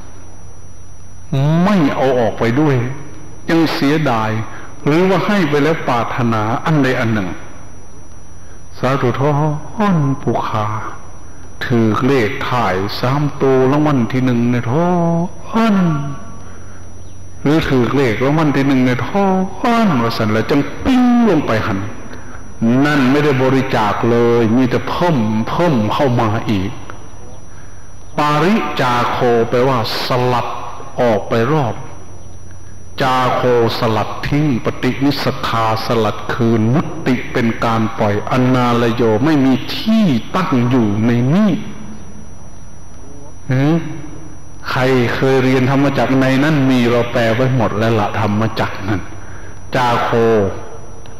B: ไม่เอาออกไปด้วยยังเสียดายหรือว่าให้ไปแล้วปรารถนาอันใดอันหนึ่งสาธุท้อนปุคาถือเลขถ่าย3 ตัวรางวัลที่ 1ในท้อนหรือถือเลขรางวัลที่ 1ในท้อนว่าสันแล้วจังปิ้งลงไปหันนั่นไม่ได้บริจาคเลยมีแต่เพิ่มเข้ามาอีกปาริจาโคแปลว่าสลัดออกไปรอบจาโคสลัดทิ้งปฏินิสขาสลัดคืนมุติเป็นการปล่อยอนาลโยไม่มีที่ตั้งอยู่ในนี้ใครเคยเรียนธรรมจักรในนั้นมีเราแปลไว้หมดแล้วละธรรมจักรนั้นจาโค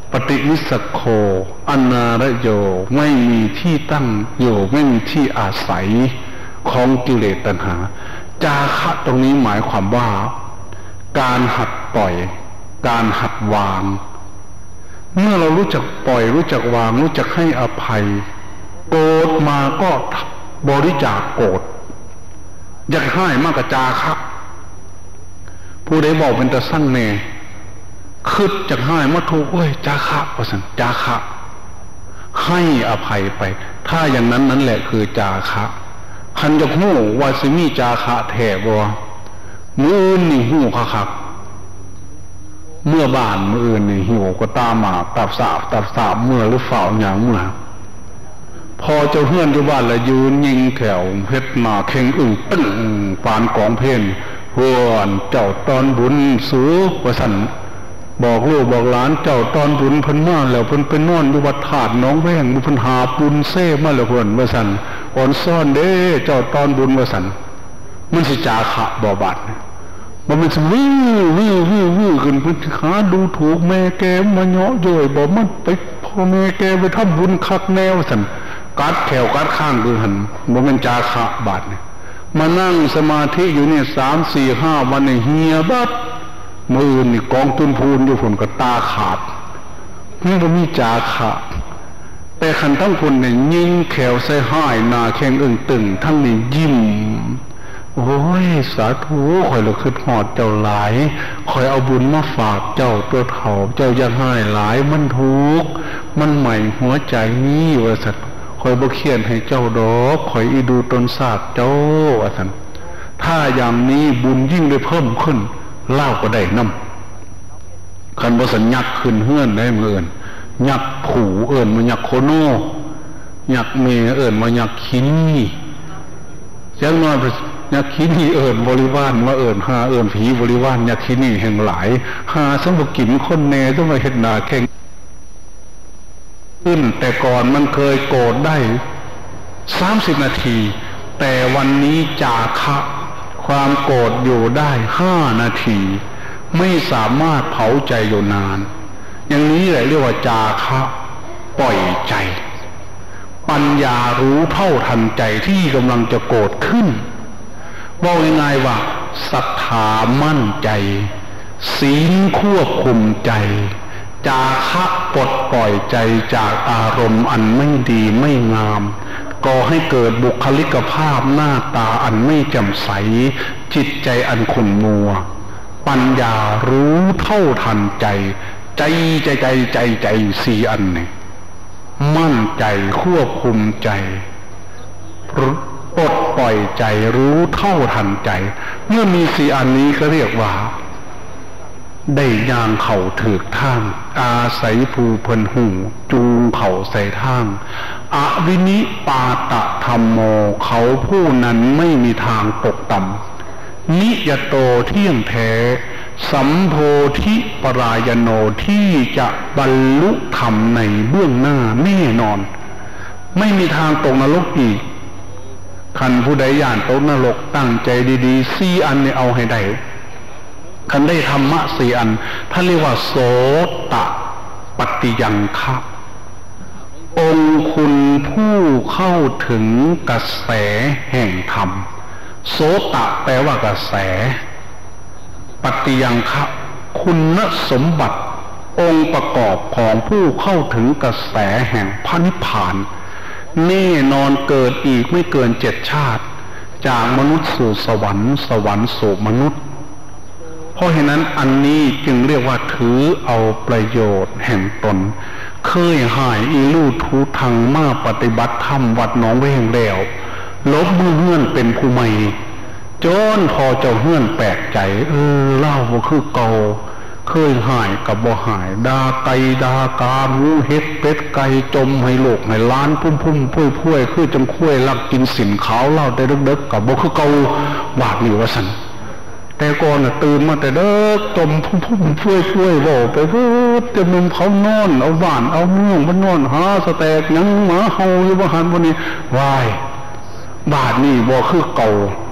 B: ปฏินิสโคอนาระโยไม่มีที่ตั้งอยู่ไม่มีที่อาศัยของกิเลสตัณหาจาคะตรงนี้หมายความว่าการหัดปล่อยการหัดวางเมื่อเรารู้จักปล่อยรู้จักวางรู้จักให้อภัยโกรธมาก็บริจาคโกรธอยากให้มากกว่าจาคะผู้ใดบอกเป็นตะสั่งแน่คืดจากให้มาถูกเอ้ยจาคะว่าสันจาคะให้อภัยไปถ้าอย่างนั้นนั่นแหละคือจาคะคันจะหู้ว่าสิมีจาคะแท้บ่มืออื่นนี่หู้คักเมื่อบ้านมืออื่นนี่หิวก็ตามมาตับสาบเมื่อหรือฝ่าอย่างเมื่อพอเจ้าเฮือนอยู่บ้านละยืนยิงแถวเพชรหนาเข่งอึ่งตึ้งปานกองเพลนเฮือนเจ้าตอนบุญสูว่าสันบอกลูกบอกหลานเจ้าตอนบุญเพิ่นมาแล้วเพิ่นไปนอนอยู่วัดถาดน้องแว่งเพิ่นหาปุนเซ่มาแล้วเพิ่นว่าสันอ่อนซ่อนเด้เจ้าตอนบุญว่าสันมันสิจาคะบ่บาดมันเป็นวิวขึ้นพื้นขาดูถูกแม่แกมาเนาะย่อยบอกมันไปพ่อแม่แกไปทำบุญคักแนวสันกัดแถวกัดข้างคือหันมันเป็นจาคะบาดเนี่ยมานั่งสมาธิอยู่เนี่ย3-4-5 วันเนี่ยเฮียบัดมือนี่กองตุนพูนอยู่ฝนกับตาขาดนี่มันมีจาคะแต่ขันทั้งคนเนี่ยยิงแขวใส่ห้ายนาแข้งอึ่งตึงทั้งนี้ยิ้มโอ้ยสาธุคอยเราขึ้นหอดเจ้าหลายคอยเอาบุญมาฝากเจ้าตัวเถ่าเจ้าอย่าให้หลายมันทุกข์มันใหม่หัวใจนี้ว่าสัตว์คอยบ่เขียนให้เจ้าดอกคอยอีดูตนศาสตร์เจ้าว่าสัตว์ถ้าอย่างนี้บุญยิ่งได้เพิ่มขึ้นเล่าก็ได้น้ำคันบ่สัญญักขึ้นเฮือนได้เมื่อนยักผูเอิญมายักโคโนยักเมเอิญมายักขีนี่ยังนอนยักขีนี่เอิญบริวารมาเอิญหาเอิญผีบริวารยักขีนี่แห่งหลายหาสมบุกินคนแน่ต้องมาเห็นหนาแข่งขึ้นแต่ก่อนมันเคยโกรธได้30 นาทีแต่วันนี้จาคะความโกรธอยู่ได้5 นาทีไม่สามารถเผาใจอยู่นานอย่างนี้แหละเรียกว่าจาคะปล่อยใจปัญญารู้เท่าทันใจที่กำลังจะโกรธขึ้นว่าง่ายๆว่าศรัทธามั่นใจศีลควบคุมใจจาคะปลดปล่อยใจจากอารมณ์อันไม่ดีไม่งามก่อให้เกิดบุคลิกภาพหน้าตาอันไม่แจ่มใสจิตใจอันขุ่นมัวปัญญารู้เท่าทันใจใจ4 อันเนี่ยมั่นใจควบคุมใจปลดปล่อยใจรู้เท่าทันใจเมื่อมี4 อันนี้ก็เรียกว่าได้ย่างเข่าถือกทางอาศัยภูเพิ่นหูจูงเข่าใส่ทางอวินิปาตะธรรมโมเขาผู้นั้นไม่มีทางตกต่ำนิยโตเที่ยงแท้สัมโพธิปรายโนที่จะบรรลุธรรมในเบื้องหน้าแน่นอนไม่มีทางตกนรกอีกคันผู้ใดย่านตกนรกตั้งใจดีๆ4 อันเนี่ยเอาให้ได้คันได้ธรรมะ4 อันท่านเรียกว่าโสตปฏิยังคะองค์คุณผู้เข้าถึงกระแสแห่งธรรมโสตะแปลว่ากระแสปฏิยังคะคุณสมบัติองค์ประกอบของผู้เข้าถึงกระแสแห่งพระนิพพานแน่นอนเกิดอีกไม่เกิน7 ชาติจากมนุษย์สู่สวรรค์สวรรค์สู่มนุษย์เพราะฉะนั้นอันนี้จึงเรียกว่าถือเอาประโยชน์แห่งตนเคยหายอีลู่ทูทางมาปฏิบัติธรรมวัดหนองแวงแล้วลบมือเฮื่อนเป็นผู้ใหม่จนพอเจ้าเฮื่อนแปลกใจเล่าว่าคือเก่าเคยหายกับบ่หายดาไก่ดากาหมูเฮ็ดเป็ดไก่จมให้โลกให้ล้านพุ่มพุ่ยคือจังคุ้ยลักกินสินขาวเล่าแต่เด็กๆกับบ่คือเก่าบาดนี่ว่าสันแต่ก่อนตื่นมาแต่เด็กจมพุ่มพุ่ยบ่ไปเพิ่นจะมุมเขานอนเอาบ้านเอาเมืองมันนอนหาสแตกยังหมาเฮาอยู่บ่หันวันนี้วายบาดนี่บ่คือเก่า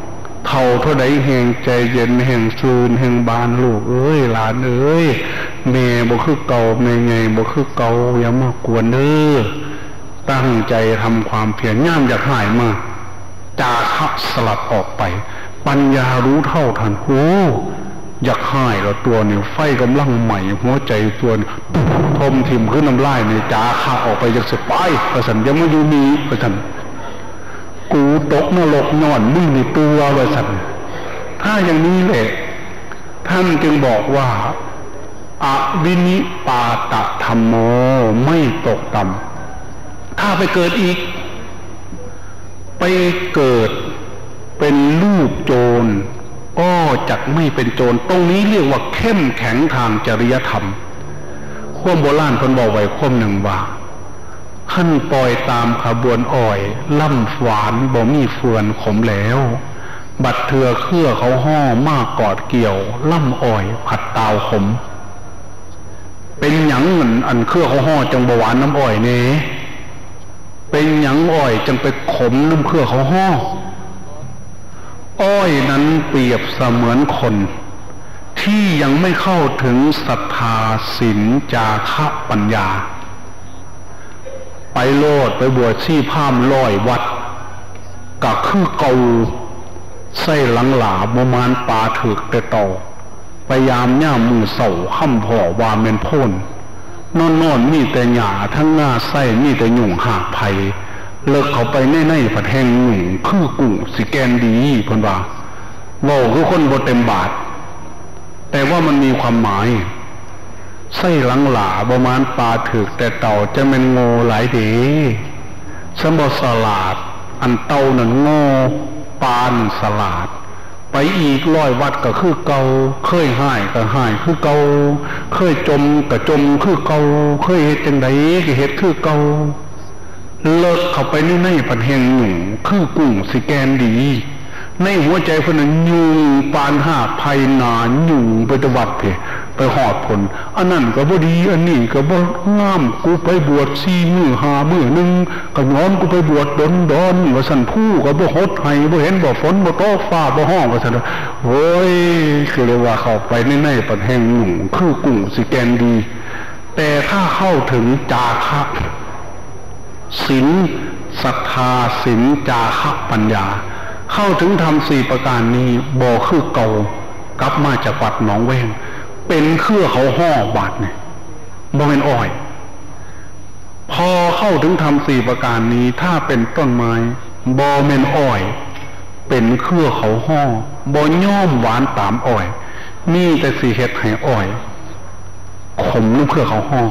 B: เท่าเท่าใดแห่งใจเย็นแห่งซูนแห่งบานลูกเอ้ยหลานเอ้ยแม่บ่คือเก่าแม่ไงบ่คือเก่าอย่ามากวนเด้อตั้งใจทำความเพียรย่ามอยากหายมาจาคะสลัดออกไปปัญญารู้เท่าทันโอ้อยากหายแล้วตัวเนี่ยไฟกำลังใหม่หัวใจตัวทมทิ่มขึ้นน้ำลายในจาคะออกไปจากสปายประสันยังไม่อยู่นี้ประสันกูตกนรกนอนมึงในตัวประสันถ้าอย่างนี้แหละท่านจึงบอกว่าอวินิปาตธัมโมไม่ตกต่ำถ้าไปเกิดอีกไปเกิดเป็นลูกโจรก็จักไม่เป็นโจรตรงนี้เรียกว่าเข้มแข็งทางจริยธรรมข้อโบราณคนบอกไว้ข้อหนึ่งว่าขั้นปล่อยตามขบวนอ้อยล่ำหวานบ่มีเฟือนขมแล้วบัดเถื่อเครือเขาห่อมากกอดเกี่ยวล่ำอ้อยผัดตาวขมเป็นหยังเหมือนอันเครือเขาห่อจังบหวานน้ำอ้อยนี่เป็นหยังอ้อยจังไปขมน้ำเครือเขาห่ออ้อยนั้นเปรียบเสมือนคนที่ยังไม่เข้าถึงศรัทธาศีลจาคะปัญญาไปโลดไปบวชชีพามร้อยวัดก็คือเกาไส้หลังหลาประมาณปลาถึกแต่ต่อพยายามย่ามือเสาค่ำพ่อวาเมนพ่นนอนมีแต่หญ้าทั้งหน้าไส้มีแต่หยุ่งหากไผ่เลิกเขาไปในผัดแห้งหนุ่งคือกุ้งสิแกนดีพนว่าโลคือคนบ่เต็มบาทแต่ว่ามันมีความหมายไส้หลังหลาประมาณปลาถึกแต่เต่าจะเป็นโง่หลายเดสมบสลาดอันเต่านั่นโง่ปานสลาดไปอีกร้อยวัดก็คือเกาเคยหายก็หายคือเกาเคยจมก็จมคือเกาเคยเฮ็ดจังไดก็เฮ็ดคือเกาเลิกเข้าไปในผัดแห้งหนุ่งคือกุ้งสิแกนดีในหัวใจคนนั้นยุงปานหาภัยหนายุงไปตวัดไปหอดผลอันนั้นก็บ่ดีอันนี้ก็บ่งามกูไปบวช4 มื้อ5 มื้อนึงก็ย้อนกูไปบวชดอนว่าสั่นผู้ก็บ่ฮดให้บ่เห็นบ่ฝนบ่ตกฟ้าบ่ห้องว่าสั่นโอ้ยคือเรียกว่าเข้าไปในปัดแห่งหนุ่งคือกุ้งสิแกนดีแต่ถ้าเข้าถึงจาคะศีลศรัทธาศีลจาคะปัญญาเข้าถึงธรรม4 ประการนี้บ่คือเก่ากลับมาจากวัดหนองแวงเป็นเครือเขาห่อบาดเนี่ยบ่เป็นอ้อยพอเข้าถึงธรรม4 ประการนี้ถ้าเป็นต้นไม้บ่เป็นอ้อยเป็นเครือเขาห่อบ่ย่อมหวานตามอ้อยมีแต่สิเฮ็ดให้อ้อยขมน้ำเครือเขาห่อ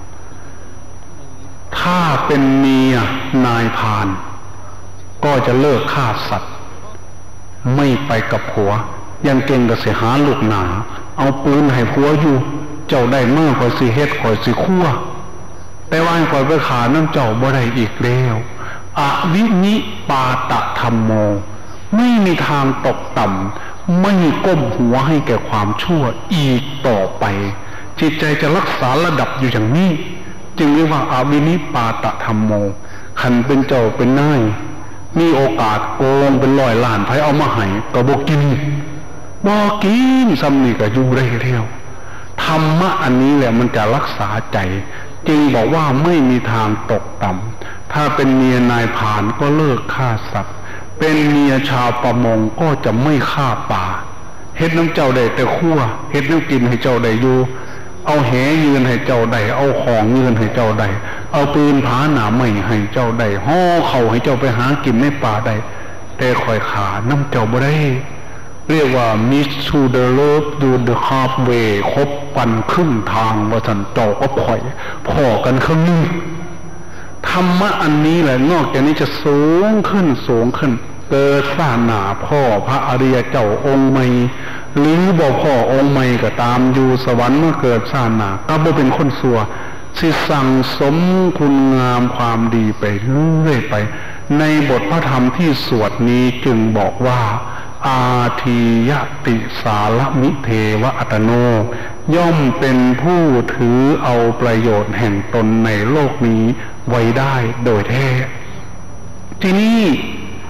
B: ถ้าเป็นเมียนายพรานก็จะเลิกฆ่าสัตว์ไม่ไปกับผัวยังเก่งก็เสียหาลูกหนาเอาปืนให้ผัวอยู่เจ้าได้เมื่อคอยสิเฮ็ดคอยสิคั่วแต่ว่าคอยไปขาน้ำเจ้าบ่ได้อีกแล้วอวินิปาตธัมโมไม่มีทางตกต่ำไม่ก้มหัวให้แก่ความชั่วอีกต่อไปจิตใจจะรักษาระดับอยู่อย่างนี้จึงเรียกว่าอวินิปาตธัมโมขันเป็นเจ้าเป็นนายมีโอกาสโกงเป็น100 ล้านไผเอามาให้ก็บ่กินซ้ำนี่ก็อยู่ได้เที่ยวธรรมะอันนี้แหละมันจะรักษาใจจึงบอกว่าไม่มีทางตกต่ำถ้าเป็นเมียนายพรานก็เลิกฆ่าสัตว์เป็นเมียชาวประมงก็จะไม่ฆ่าป่าเฮ็ดน้ำเจ้าได้แต่คั่วเฮ็ดน้ำกินให้เจ้าได้อยู่เอาแหยืนให้เจ้าได้เอาของยืนให้เจ้าได้เอาปืนผาหนาไม้ให้เจ้าได้ห่อเข่าให้เจ้าไปหากินในป่าได้แต่คอยขาน้ำเจ้าบ่ได้เรียกว่า miss to the love do the halfway คบกันครึ่งทางว่าสันเจ้าก็ปล่อยพอกันครึ่งนึงธรรมะอันนี้แหละนอกจากนี้จะสูงขึ้นเกิดศาสนาพ่อพระอริยเจ้าองค์ใหม่หรือบ่พ่อองค์ใหม่ก็ตามอยู่สวรรค์เมื่อเกิดศาสนาก็บ่เป็นคนซัวสิสั่งสมคุณงามความดีไปเรื่อยไปในบทพระธรรมที่สวดนี้จึงบอกว่าอาทียติสารมิเทวะอัตโนย่อมเป็นผู้ถือเอาประโยชน์แห่งตนในโลกนี้ไว้ได้โดยแท้ที่นี้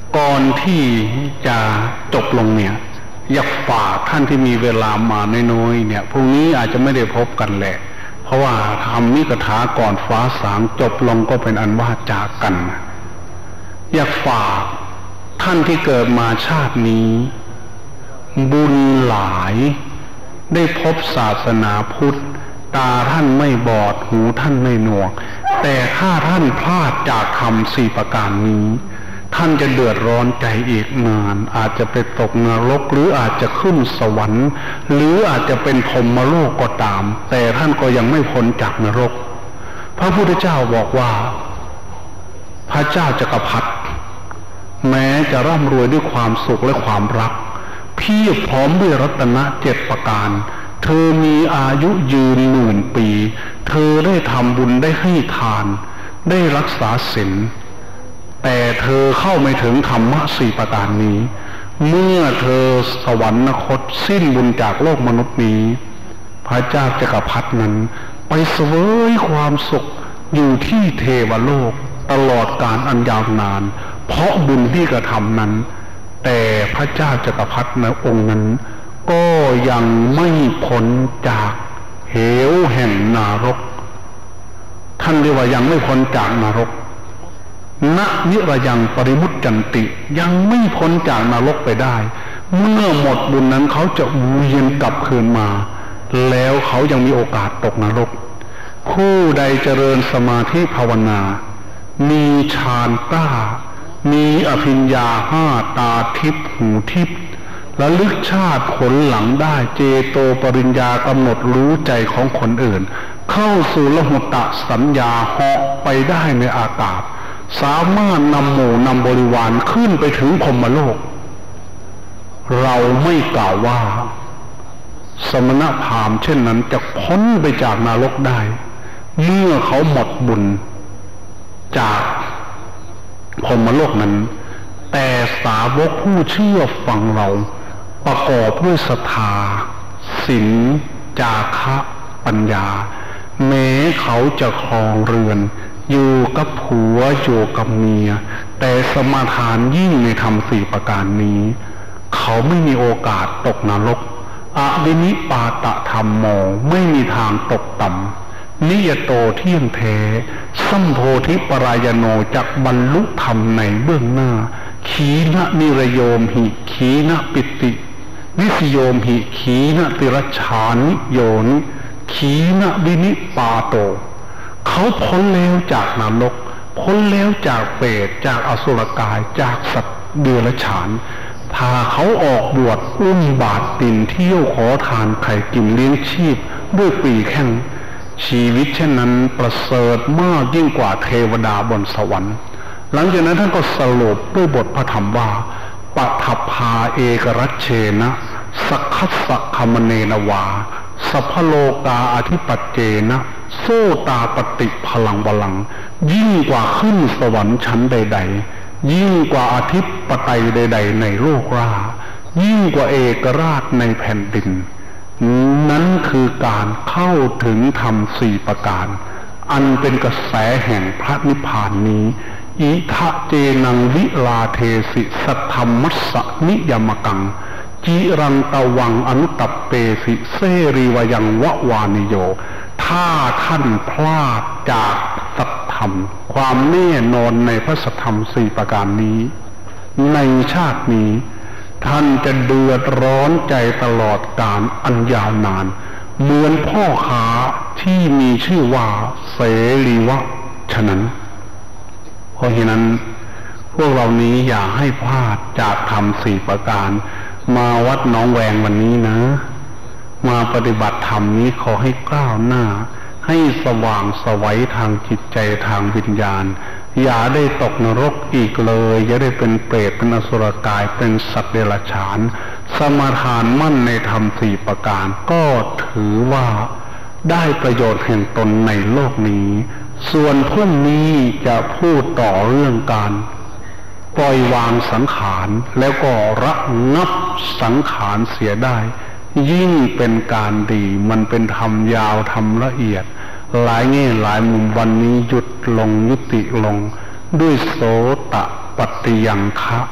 B: ก่อนที่จะจบลงเนี่ยอยากฝากท่านที่มีเวลามาน้อยๆเนี่ยพรุ่งนี้อาจจะไม่ได้พบกันแหละเพราะว่าทำนิกถาก่อนฟ้าสางจบลงก็เป็นอันว่าจากกันอยากฝากท่านที่เกิดมาชาตินี้บุญหลายได้พบศาสนาพุทธตาท่านไม่บอดหูท่านไม่หนวกแต่ถ้าท่านพลาดจากธรรม4ประการนี้ท่านจะเดือดร้อนใจอีกนานอาจจะไปตกนรกหรืออาจจะขึ้นสวรรค์หรืออาจจะเป็นพรหมโลกก็ตามแต่ท่านก็ยังไม่พ้นจากนรกพระพุทธเจ้าบอกว่าพระเจ้าจักรพรรดิแม้จะร่ำรวยด้วยความสุขและความรักเพียบพร้อมด้วยรัตนะ7ประการเธอมีอายุยืน10,000 ปีเธอได้ทำบุญได้ให้ทานได้รักษาศีลแต่เธอเข้าไม่ถึงธรรมะ4ประการนี้เมื่อเธอสวรรคตสิ้นบุญจากโลกมนุษย์นี้พระเจ้าจักรพรรดินั้นไปเสวยความสุขอยู่ที่เทวโลกตลอดกาลอันยาวนานเพราะบุญที่กระทำนั้นแต่พระเจ้าจักรพรรดิในองค์นั้นก็ยังไม่พ้นจากเหวแห่งนรกท่านเรียกว่ายังไม่พ้นจากนรกณนิรยังปริมุตจันติยังไม่พ้นจากนรกไปได้เมื่อหมดบุญนั้นเขาจะเวียนกลับคืนมาแล้วเขายังมีโอกาสตกนรกผู้ใดเจริญสมาธิภาวนามีฌานกล้ามีอภิญญา5ตาทิพย์หูทิพย์ระลึกชาติผลหลังได้เจโตปริญญากำหนดรู้ใจของคนอื่นเข้าสู่ละหุตสัญญาเหาะไปได้ในอากาศสามารถนำหมู่นำบริวารขึ้นไปถึงพรหมโลกเราไม่กล่าวว่าสมณพราหมณ์เช่นนั้นจะพ้นไปจากนรกได้เมื่อเขาหมดบุญจากพรหมโลกนั้นแต่สาวกผู้เชื่อฟังเราประกอบด้วยศรัทธาศีลจาคะปัญญาแม้เขาจะครองเรือนอยู่กับผัวอยู่กับเมียแต่สมาทานยิ่งในธรรม4ประการนี้เขาไม่มีโอกาสตกนรกอวินิปาตธรรมโมไม่มีทางตกต่ำนิยโตเที่ยงแท้สัมโพธิปรายโนจักบรรลุธรรมในเบื้องหน้าขีณนิรโยมหิขีณปิติวิสโยมหิขีณติรชานิโยนิขีณวินิปาโตเขาพ้นแล้วจากนรกพ้นแล้วจากเปรตจากอสุรกายจากสัตว์เดรัจฉานพาเขาออกบวชอุ้มบาตรตินเที่ยวขอทานไข่กินเลี้ยงชีพด้วยปีแข้งชีวิตเช่นนั้นประเสริฐมากยิ่งกว่าเทวดาบนสวรรค์หลังจากนั้นท่านก็สรุปด้วยบทพระธรรมว่าปัทภาเอกรัชเชนะสักขัสสะคมเนนวาสัพพโลกาอธิปัจเจนะโสตาปฏิพลังวลังยิ่งกว่าขึ้นสวรรค์ชั้นใดๆยิ่งกว่าอธิปไตยใดๆในโลกรายิ่งกว่าเอกราชในแผ่นดินนั้นคือการเข้าถึงธรรม4ประการอันเป็นกระแสแห่งพระนิพพานนี้อิทะเจนังวิลาเทสิสัทธรรมัสสนิยมกังจิรังตวังอนุตตเปสิเสรีวยังวะวานิโยถ้าท่านพลาดจากสัทธรรมความแน่นอนในพระสัทธรรม4ประการนี้ในชาตินี้ท่านจะเดือดร้อนใจตลอดกาลอันยาวนานเหมือนพ่อค้าที่มีชื่อว่าเสรีวะฉะนั้นเพราะฉะนั้นพวกเรานี้อย่าให้พลาดจากธรรม4ประการมาวัดหนองแวงวันนี้นะมาปฏิบัติธรรมนี้ขอให้ก้าวหน้าให้สว่างไสวทางจิตใจทางวิญญาณอย่าได้ตกนรกอีกเลยอย่าได้เป็นเปรตเป็นอสุรกายเป็นสัตว์เดรัจฉานสมาทานมั่นในธรรม4ประการก็ถือว่าได้ประโยชน์แห่งตนในโลกนี้ส่วนพรุ่งนี้จะพูดต่อเรื่องการปล่อยวางสังขารแล้วก็ระงับสังขารเสียได้ยิ่งเป็นการดีมันเป็นธรรมยาวธรรมละเอียดหลายแง่หลายมุมวันนี้หยุดลงยุติลงด้วยโสตปัตติยังคะ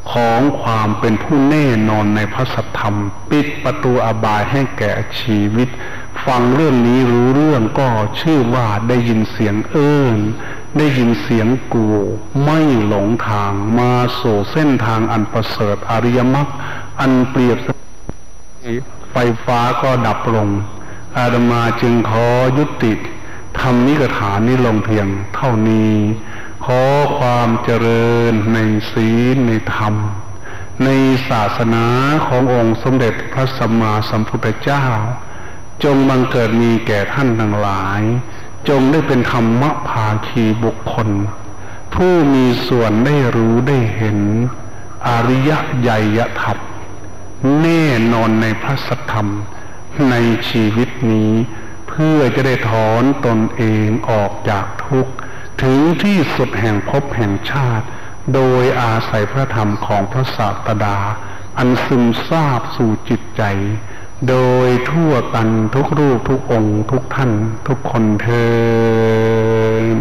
B: ของความเป็นผู้แน่นอนในพระสัทธรรมปิดประตูอบายให้แก่ชีวิตฟังเรื่องนี้รู้เรื่องก็ชื่อว่าได้ยินเสียงได้ยินเสียงกูไม่หลงทางมาสู่เส้นทางอันประเสริฐอริยมรรคอันเปรียบไฟฟ้าก็ดับลงอาตมาจึงขอยุติธรรมนิกถานี้ลงเพียงเท่านี้ขอความเจริญในศีลในธรรมในศาสนาขององค์สมเด็จพระสัมมาสัมพุทธเจ้าจงบังเกิดมีแก่ท่านทั้งหลายจงได้เป็นธรรมภาคีบุคคลผู้มีส่วนได้รู้ได้เห็นอริยใหญ่ยธรรมแน่นอนในพระสัทธรรมในชีวิตนี้เพื่อจะได้ถอนตนเองออกจากทุกข์ถึงที่สุดแห่งภพแห่งชาติโดยอาศัยพระธรรมของพระศาสดาอันซึมซาบสู่จิตใจโดยทั่วกันทุกรูปทุกองค์ทุกท่านทุกคนเถิด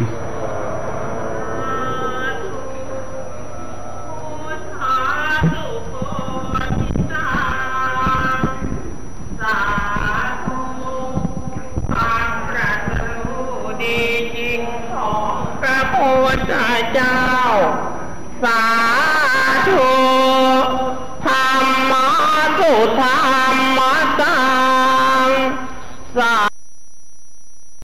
C: พระพุทธเจ้าสา